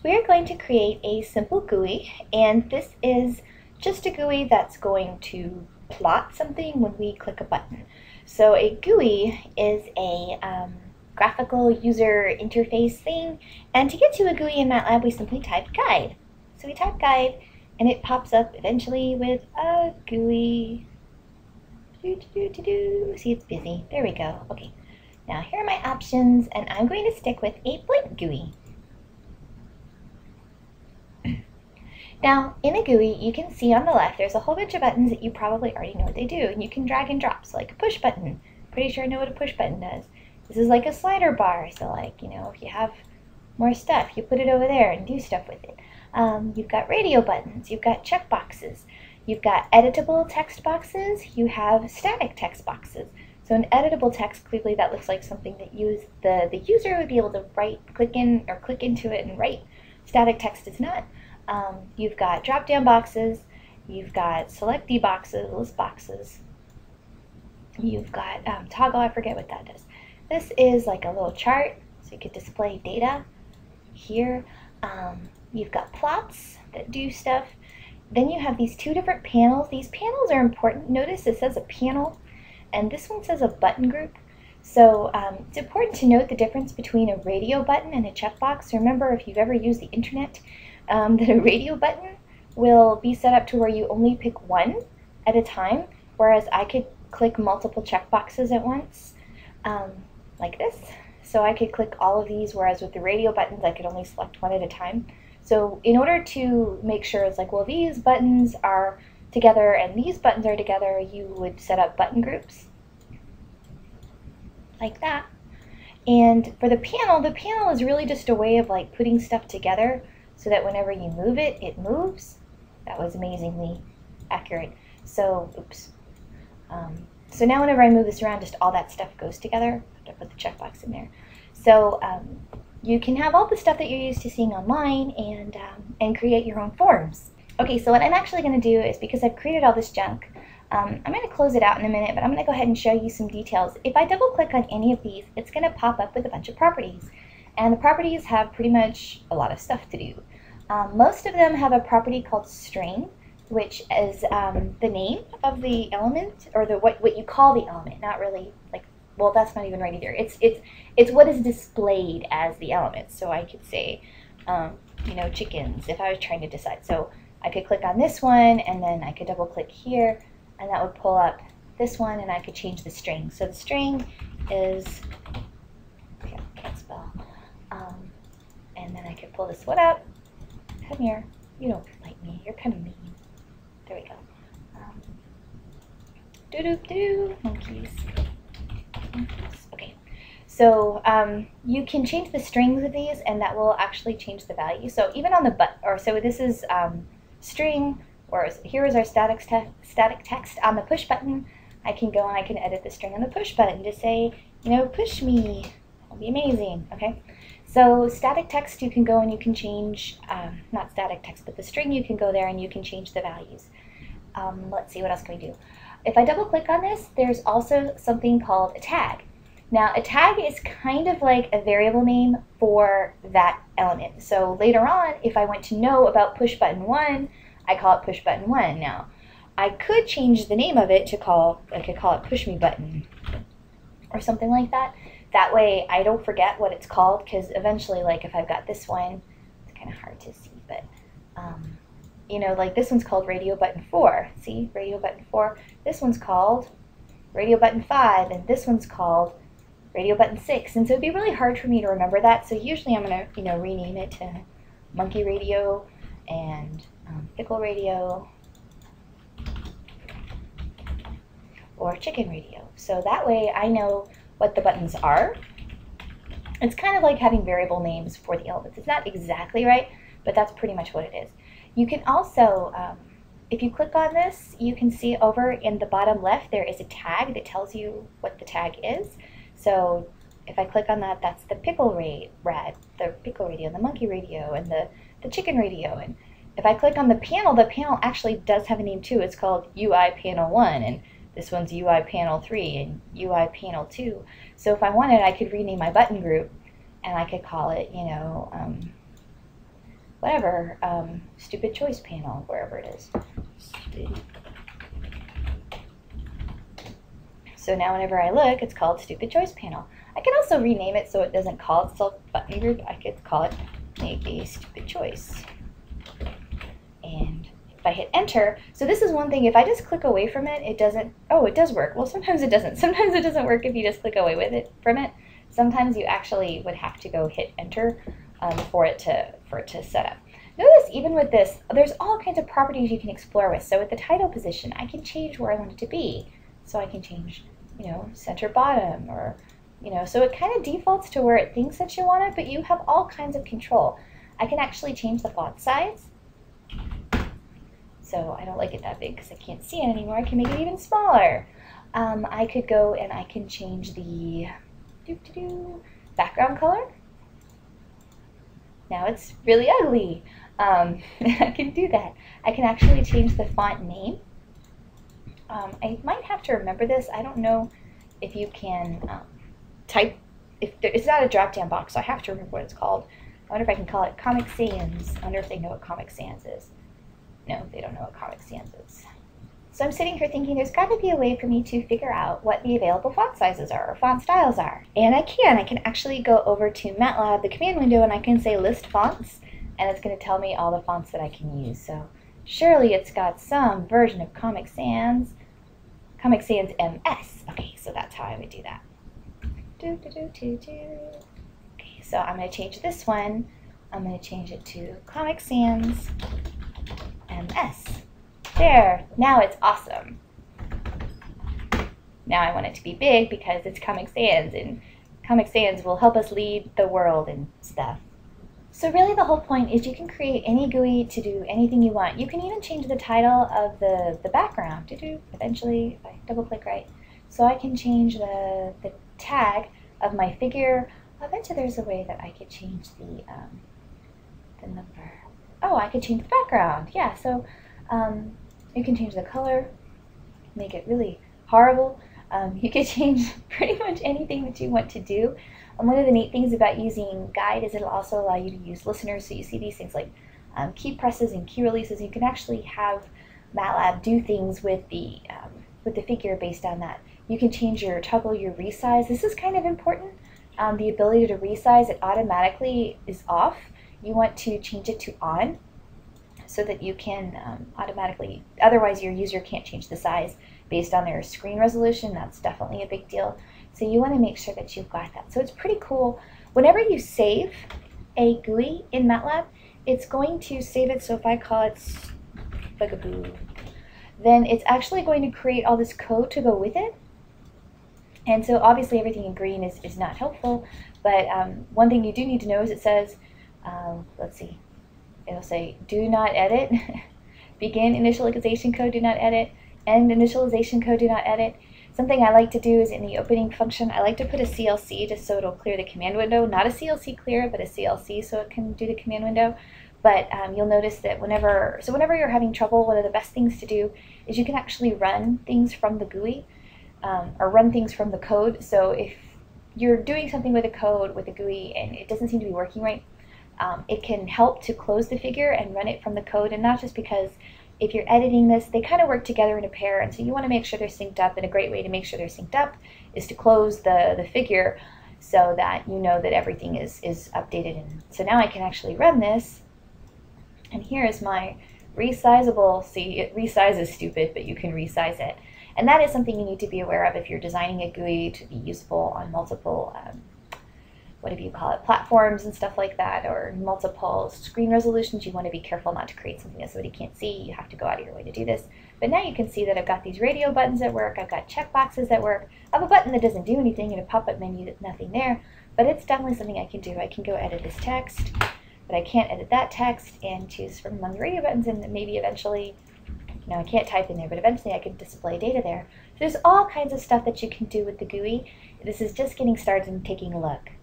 we're going to create a simple GUI, and this is just a GUI that's going to plot something when we click a button. So a GUI is a graphical user interface thing, and to get to a GUI in MATLAB we simply type guide. So we type guide and it pops up eventually with a GUI. See, it's busy. There we go. Okay, now here are my options, and I'm going to stick with a blank GUI. Now, in a GUI, you can see on the left there's a whole bunch of buttons that you probably already know what they do, and you can drag and drop. So like a push button, pretty sure I know what a push button does. This is like a slider bar, so like, you know, if you have more stuff, you put it over there and do stuff with it. You've got radio buttons, you've got check boxes, you've got editable text boxes, you have static text boxes. So an editable text, clearly that looks like something that the user would be able to click into it and write. Static text is not. You've got drop-down boxes, you've got selectee boxes, list boxes, you've got toggle, I forget what that does. This is like a little chart, so you could display data here. You've got plots that do stuff. Then you have these two different panels. These panels are important. Notice it says a panel, and this one says a button group. So it's important to note the difference between a radio button and a checkbox. Remember, if you've ever used the internet, that a radio button will be set up to where you only pick one at a time, whereas I could click multiple checkboxes at once, like this. So I could click all of these, whereas with the radio buttons I could only select one at a time. So in order to make sure it's like, well, these buttons are together and these buttons are together, you would set up button groups like that. And for the panel is really just a way of like putting stuff together so that whenever you move it, it moves. That was amazingly accurate. So, oops. So now whenever I move this around, just all that stuff goes together. I put the checkbox in there. So you can have all the stuff that you're used to seeing online and create your own forms. Okay, so what I'm actually going to do is, because I've created all this junk, I'm going to close it out in a minute, but I'm going to go ahead and show you some details. If I double click on any of these, it's going to pop up with a bunch of properties. And the properties have pretty much a lot of stuff to do. Most of them have a property called string, which is the name of the element, or what you call the element, not really like, well, that's not even right either. It's what is displayed as the element. So I could say, you know, chickens, if I was trying to decide. So I could click on this one, and then I could double click here, and that would pull up this one, and I could change the string. So the string is, okay, I can't spell, and then I could pull this one up. Come here, you don't like me, you're kind of mean. There we go. Doo-doo-doo, monkeys. Okay, so you can change the strings of these, and that will actually change the value. So even on the so this is string, or here is our static text. On the push button, I can go and I can edit the string on the push button to say, you know, push me. That'll be amazing. Okay. So static text, you can go and you can change, not static text, but the string, you can go there and you can change the values. Let's see, what else can we do? If I double click on this, there's also something called a tag. Now, a tag is kind of like a variable name for that element. So later on, if I want to know about push button 1, I call it push button 1. Now, I could change the name of it to I could call it push me button or something like that. That way I don't forget what it's called, because eventually, like if I've got this one, it's kind of hard to see, but you know, like this one's called radio button 4. See, radio button 4. This one's called radio button 5, and this one's called radio button 6. And so it'd be really hard for me to remember that. So usually I'm gonna, you know, rename it to monkey radio and pickle radio or chicken radio. So that way I know what the buttons are. It's kind of like having variable names for the elements. It's not exactly right, but that's pretty much what it is. You can also, if you click on this, you can see over in the bottom left there is a tag that tells you what the tag is. So if I click on that, that's the pickle radio, the monkey radio, and the chicken radio. And if I click on the panel actually does have a name too. It's called UI panel 1, and this one's UI panel 3 and UI panel 2. So if I wanted, I could rename my button group, and I could call it, you know, whatever, stupid choice panel, wherever it is. So now whenever I look, it's called stupid choice panel. I can also rename it so it doesn't call itself button group. I could call it maybe stupid choice. And if I hit enter, so this is one thing, if I just click away from it, it doesn't, oh, it does work. Well, sometimes it doesn't. Sometimes it doesn't work if you just click away with it from it. Sometimes you actually would have to go hit enter for it to set up. Notice even with this, there's all kinds of properties you can explore with. So with the title position, I can change where I want it to be. So I can change, you know, center bottom, or, you know, so it kind of defaults to where it thinks that you want it, but you have all kinds of control. I can actually change the font size. So I don't like it that big because I can't see it anymore. I can make it even smaller. I could go and I can change the background color. Now it's really ugly. I can do that. I can actually change the font name. I might have to remember this. I don't know if you can type, it's not a drop-down box, so I have to remember what it's called. I wonder if I can call it Comic Sans. I wonder if they know what Comic Sans is. No, they don't know what Comic Sans is. So I'm sitting here thinking there's got to be a way for me to figure out what the available font sizes are, or font styles are. And I can actually go over to MATLAB, the command window, and I can say list fonts, and it's going to tell me all the fonts that I can use. So surely it's got some version of Comic Sans. Comic Sans MS. Okay, so that's how I would do that. Okay, so I'm going to change this one. I'm going to change it to Comic Sans MS. There, now it's awesome. Now I want it to be big because it's Comic Sans, and Comic Sans will help us lead the world and stuff. So really the whole point is you can create any GUI to do anything you want. You can even change the title of the background. Eventually, if I double click right. So I can change the tag of my figure. I bet you there's a way that I could change the number. Oh, I could change the background. Yeah, so you can change the color, make it really horrible. You can change pretty much anything that you want to do. And one of the neat things about using Guide is it'll also allow you to use listeners. So you see these things like key presses and key releases. You can actually have MATLAB do things with the figure based on that. You can change toggle your resize. This is kind of important. The ability to resize it automatically is off. You want to change it to on, so that you can automatically, otherwise your user can't change the size based on their screen resolution. That's definitely a big deal. So you want to make sure that you've got that. So it's pretty cool. Whenever you save a GUI in MATLAB, it's going to save it. So if I call it Bugaboo, then it's actually going to create all this code to go with it. And so obviously everything in green is not helpful, but one thing you do need to know is it says, let's see, it'll say do not edit, begin initialization code, do not edit, end initialization code, do not edit. Something I like to do is in the opening function, I like to put a CLC just so it'll clear the command window. Not a CLC clear, but a CLC so it can do the command window. But you'll notice that whenever you're having trouble, one of the best things to do is you can actually run things from the GUI, or run things from the code. So if you're doing something with a code, with a GUI, and it doesn't seem to be working right, it can help to close the figure and run it from the code. And not just because if you're editing this, they kind of work together in a pair, and so you want to make sure they're synced up, and a great way to make sure they're synced up is to close the figure so that you know that everything is updated. And so now I can actually run this, and here is my resizable. See, it resizes stupid, but you can resize it. And that is something you need to be aware of if you're designing a GUI to be useful on multiple whatever you call it, platforms and stuff like that, or multiple screen resolutions. You want to be careful not to create something that somebody can't see. You have to go out of your way to do this. But now you can see that I've got these radio buttons that work. I've got checkboxes that work. I have a button that doesn't do anything and a pop-up menu that's nothing there. But it's definitely something I can do. I can go edit this text, but I can't edit that text, and choose from among the radio buttons, and maybe eventually, I can't type in there, but eventually I can display data there. So there's all kinds of stuff that you can do with the GUI. This is just getting started and taking a look.